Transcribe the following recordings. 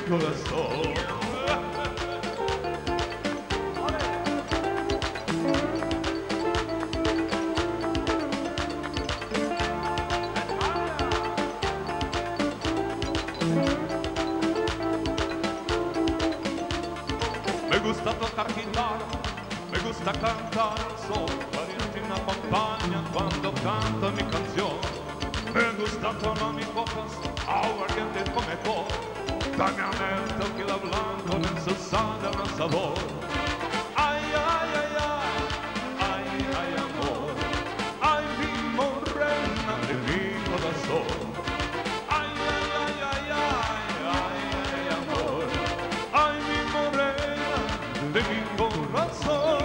corazón. Me gusta tocar guitarra, me gusta cantar al sol, pariente me acompaña cuando canto mi canción. Me gusta tomar mis copas, aguardiente con mejor, dame a mí el tequila blanco en su sangre el sabor. Ay, ay, ay, ay, ay, ay, amor, ay, mi morena de mi corazón. Ay, ay, ay, ay, ay, ay, ay, amor, ay, mi morena de mi corazón.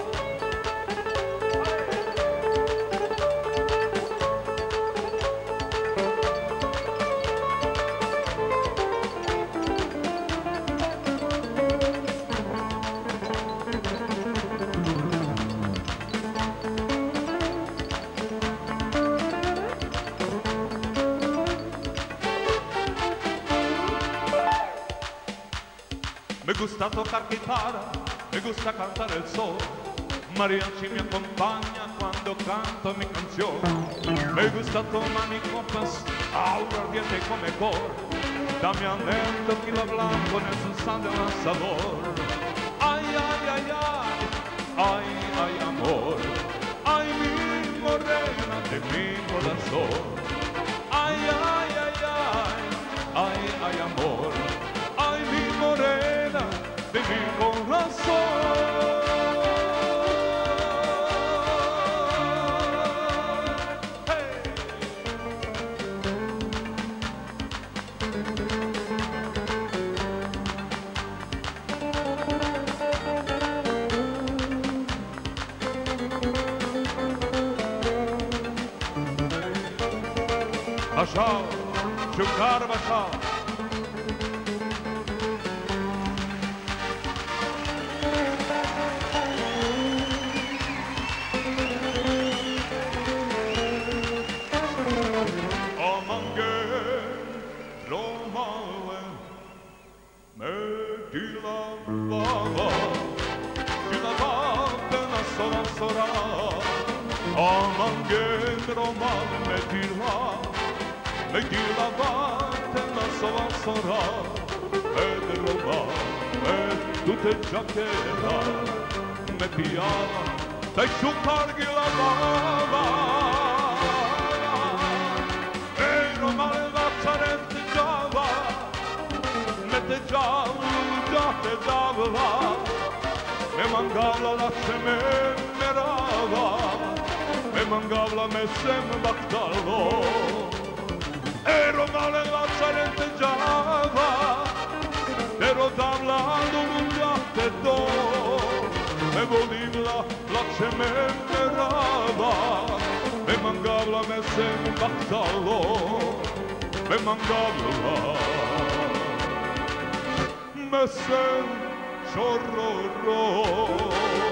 Me gusta tocar guitarra, me gusta cantar el sol, mariachi me acompaña cuando canto mi canción. Me gusta tomar mis copas, aguardiente con mejor, dame anel, tequila blanco en el sangre el sabor. Ay, ay, ay, ay, ay, ay, amor, ay, mi morena de mi corazón. Ay, ay, ay, ay, ay, ay, amor, ay, mi morena de mi corazón. Bashar, Shukar Bashar. Megila batena sora, Pedrova, tute jaquera, me piava, dai shukar gila baba. Pero malva charente java, mete java te davla, me mangavla la me merava, me mangavla me sem baktalo. Ero male la carenteggiava, ero parlando un giatte do, e volivla la cementerava, e mangavla me sem battalo, e mangavla me sem chorro.